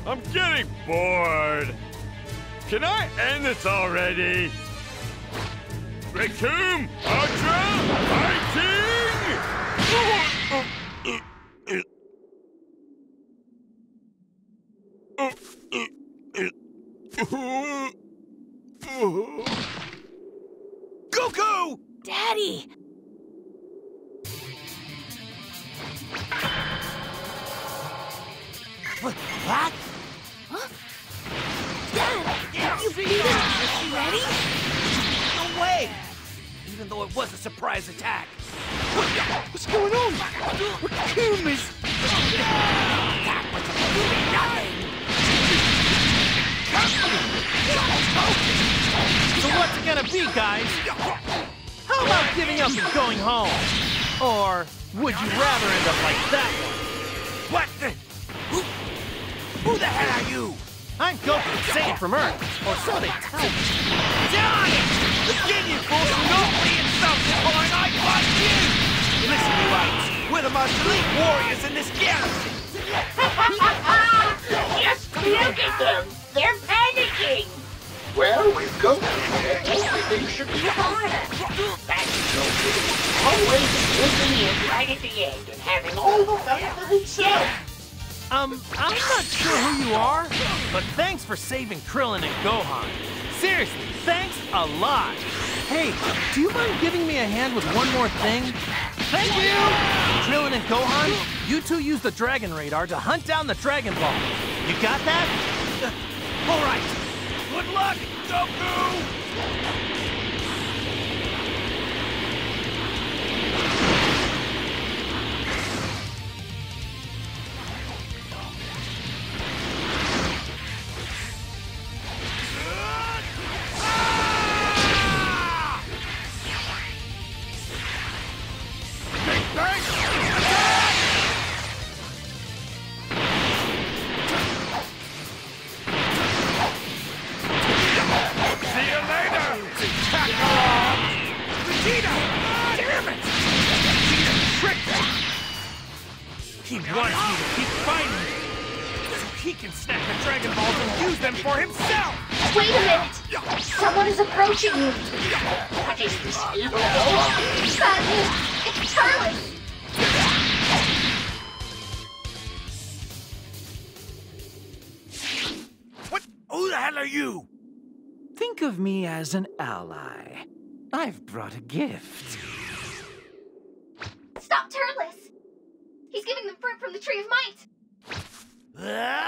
I'm getting bored. Can I end this already? Recoome, Ultra, fighting! Goku! Daddy! What? Huh? Dad! You beat him! You ready? No way! Even though it was a surprise attack. What's going on? Recoome is... That was supposed to be nothing! So what's it gonna be, guys? How about giving up and going home? Or would you rather end up like that one? What the... Who the hell are you? I'm Goku, Saiyan from Earth, or so they tell me. Darn it! Again, you fools do not be insulted, boy, and I fight you! Listen, you apes, we're the most elite warriors in this galaxy! Just look at them! They're panicking! Well, with Goku here, everything should be fine. That's Goku. Always slipping in right at the end and having all the fun for himself. I'm not sure who you are, but thanks for saving Krillin and Gohan. Seriously, thanks a lot. Hey, do you mind giving me a hand with one more thing? Thank you! Krillin and Gohan, you two use the Dragon Radar to hunt down the Dragon Ball. You got that? All right, good luck, Goku! He wants me to keep fighting, so he can snap the Dragon Balls and use them for himself! Wait a minute! Someone is approaching you! What is this evil force? Bad news! It's Turles! What? Who the hell are you? Think of me as an ally. I've brought a gift. Stop Turles! He's giving them fruit from the Tree of Might!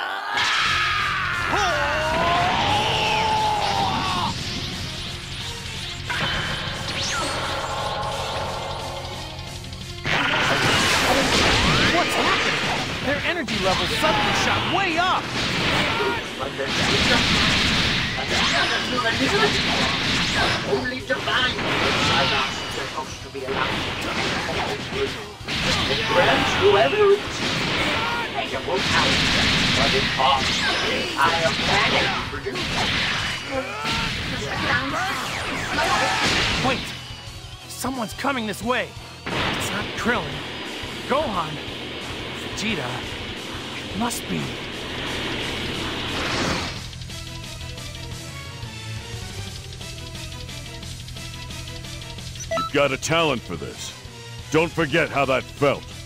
What's happening? Their energy levels suddenly shot way up. Only divine inside us is supposed to be allowed. It grants whoever it is measurable power, but it costs the entire planet to produce. Wait! Someone's coming this way. It's not Krillin. Gohan. Vegeta. It must be. You've got a talent for this. Don't forget how that felt.